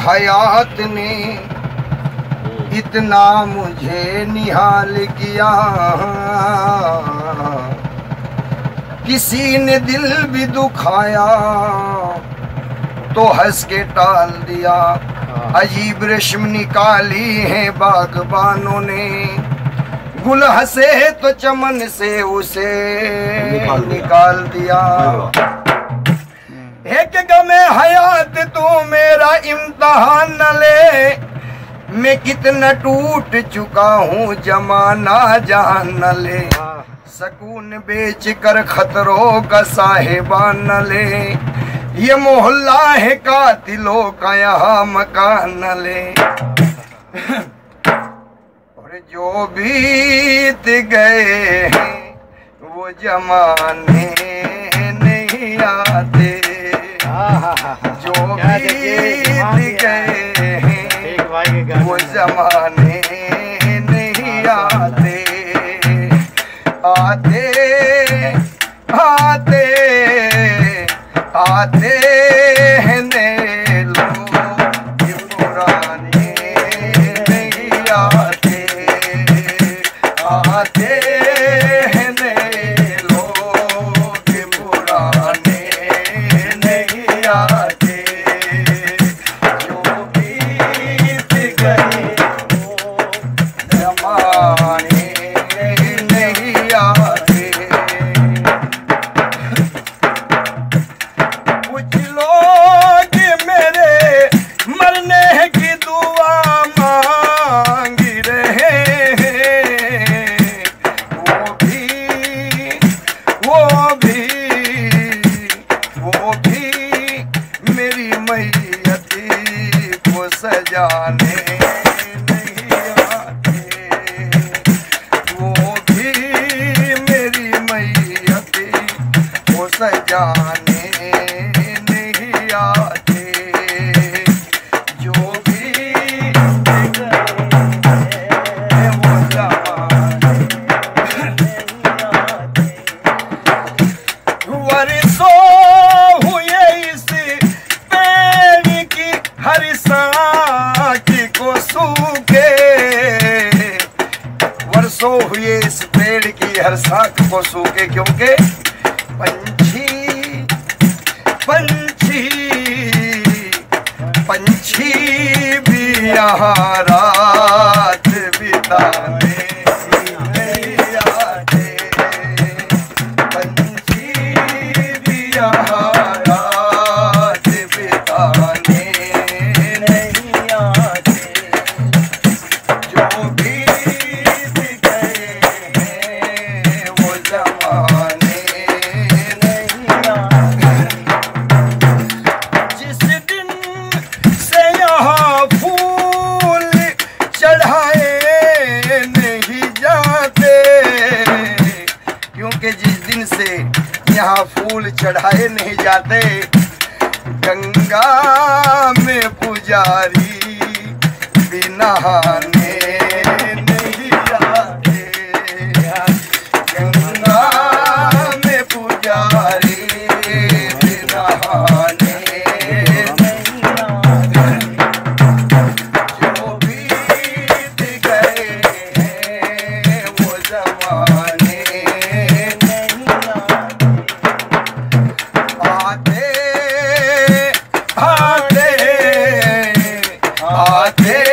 हयात ने इतना मुझे निहाल किया, किसी ने दिल भी दुखाया तो हंस के टाल दिया। अजीब रेशम निकाली है बागबानों ने, गुल हंसे तो चमन से उसे निकाल दिया। एक गमे हयात तू मेरा इम्तिहान न ले, मैं कितना टूट चुका हूँ जमाना जान न ले। सकून बेच कर खतरों का साहिबान न ले, ये मोहल्ला है कातिलों का यहाँ मकान न ले। और जो बीत गए हैं वो जमाने नहीं आते, जो बीत गए हैं वो जमाने नहीं आते। आते आते आते हैं नए लोग पुराने नहीं आते, आते हैं नए लोग पुराने नहीं आते। जो बीत गए वो जमाने नहीं आते। कुछ लोग मेरे मरने की दुआ मांग रहे हैं, वो भी मेरी मैयती को सजाने नहीं आते, वो भी मेरी मैयती को सजाने नहीं आते। जो भी वो जमाने वर्षों हुए इस पेड़ की हर सांच को सूखे, वर्षों हुए इस पेड़ की हर शाख को सूखे, क्योंकि पंछी भी यहाँ रात बिताने नहीं आते, पंछी भी यहाँ रात बिताने नहीं आते। जो बीत गए हैं वो जमाने नहीं आते। जिस दिन से यहाँ फूल चढ़ाए नहीं जाते, क्योंकि जिस दिन से यहाँ फूल चढ़ाए नहीं जाते, गंगा में पुजारी भी नहाने नहीं जाते, गंगा में पुजारी भी नहाने नहीं जाते। जो बीत गए हैं वो जमाने नहीं आते, आते आते